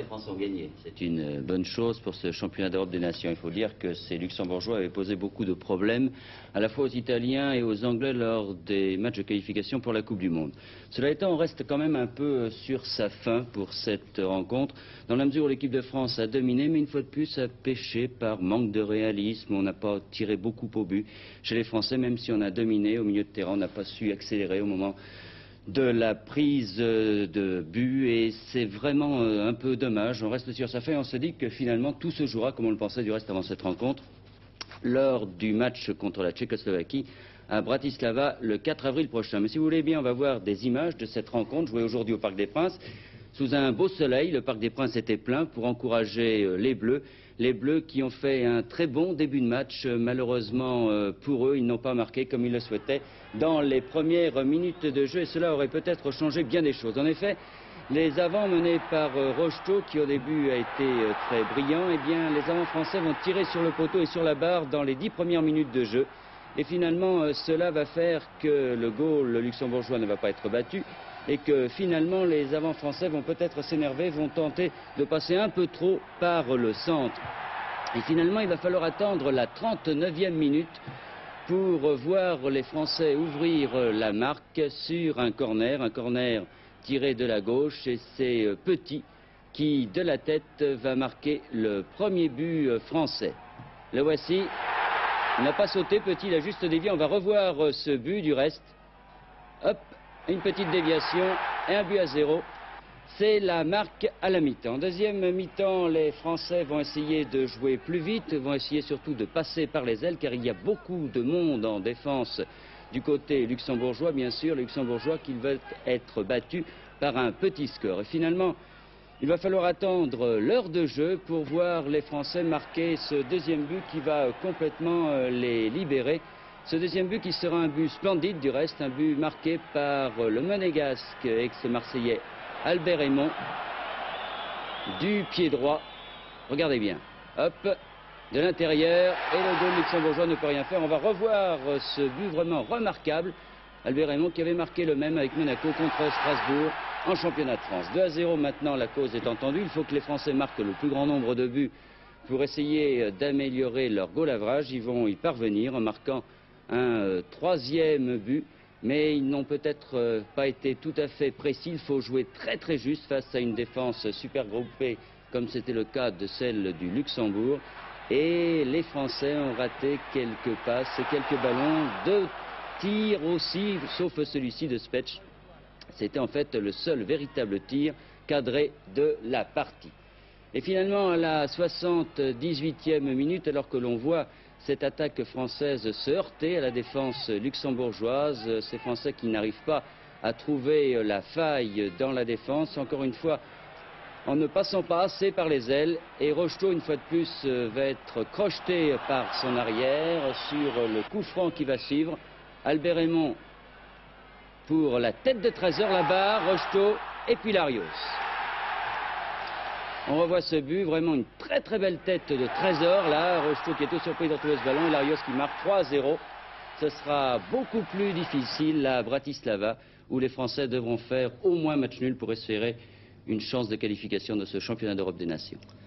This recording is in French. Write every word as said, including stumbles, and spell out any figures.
France ont gagné. C'est une bonne chose pour ce championnat d'Europe des Nations. Il faut dire que ces Luxembourgeois avaient posé beaucoup de problèmes, à la fois aux Italiens et aux Anglais lors des matchs de qualification pour la Coupe du Monde. Cela étant, on reste quand même un peu sur sa faim pour cette rencontre, dans la mesure où l'équipe de France a dominé, mais une fois de plus a péché par manque de réalisme. On n'a pas tiré beaucoup au but chez les Français, même si on a dominé au milieu de terrain, on n'a pas su accélérer au moment de la prise de but, et c'est vraiment un peu dommage. On reste sur sa faim et on se dit que finalement tout se jouera, comme on le pensait du reste avant cette rencontre, lors du match contre la Tchécoslovaquie à Bratislava le quatre avril prochain. Mais si vous voulez bien, on va voir des images de cette rencontre jouée aujourd'hui au Parc des Princes. Sous un beau soleil, le Parc des Princes était plein pour encourager les Bleus. Les Bleus qui ont fait un très bon début de match. Malheureusement pour eux, ils n'ont pas marqué comme ils le souhaitaient dans les premières minutes de jeu. Et cela aurait peut-être changé bien des choses. En effet, les avants menés par Rocheteau, qui au début a été très brillant, eh bien, les avants français vont tirer sur le poteau et sur la barre dans les dix premières minutes de jeu. Et finalement, cela va faire que le goal luxembourgeois ne va pas être battu, et que finalement les avants français vont peut-être s'énerver, vont tenter de passer un peu trop par le centre. Et finalement, il va falloir attendre la trente-neuvième minute pour voir les Français ouvrir la marque sur un corner, un corner tiré de la gauche, et c'est Petit qui, de la tête, va marquer le premier but français. Le voici, il n'a pas sauté, Petit, il a juste dévié, on va revoir ce but du reste. Hop, une petite déviation et un but à zéro. C'est la marque à la mi-temps. Deuxième mi-temps, les Français vont essayer de jouer plus vite, vont essayer surtout de passer par les ailes, car il y a beaucoup de monde en défense du côté luxembourgeois, bien sûr, les Luxembourgeois qui veulent être battus par un petit score. Et finalement, il va falloir attendre l'heure de jeu pour voir les Français marquer ce deuxième but qui va complètement les libérer. Ce deuxième but qui sera un but splendide du reste, un but marqué par le monégasque ex-marseillais Albert Raymond, du pied droit. Regardez bien, hop, de l'intérieur, et le goal luxembourgeois ne peut rien faire. On va revoir ce but vraiment remarquable. Albert Raymond qui avait marqué le même avec Monaco contre Strasbourg en championnat de France. deux à zéro maintenant, la cause est entendue. Il faut que les Français marquent le plus grand nombre de buts pour essayer d'améliorer leur goal average. Ils vont y parvenir en marquant un euh, troisième but, mais ils n'ont peut-être euh, pas été tout à fait précis. Il faut jouer très très juste face à une défense super groupée, comme c'était le cas de celle du Luxembourg. Et les Français ont raté quelques passes et quelques ballons de tir aussi, sauf celui-ci de Spetsch. C'était en fait le seul véritable tir cadré de la partie. Et finalement, à la soixante-dix-huitième minute, alors que l'on voit cette attaque française se heurter à la défense luxembourgeoise, ces Français qui n'arrivent pas à trouver la faille dans la défense, encore une fois, en ne passant pas assez par les ailes, et Rocheteau, une fois de plus, va être crocheté par son arrière sur le coup franc qui va suivre. Albert Raymond pour la tête de Trésor, la barre, Rocheteau et puis Larios. On revoit ce but, vraiment une très très belle tête de Trésor, là, Rocheteau qui est tout surpris de retrouver ce ballon, et Larios qui marque trois à zéro. Ce sera beaucoup plus difficile à Bratislava, où les Français devront faire au moins match nul pour espérer une chance de qualification de ce championnat d'Europe des Nations.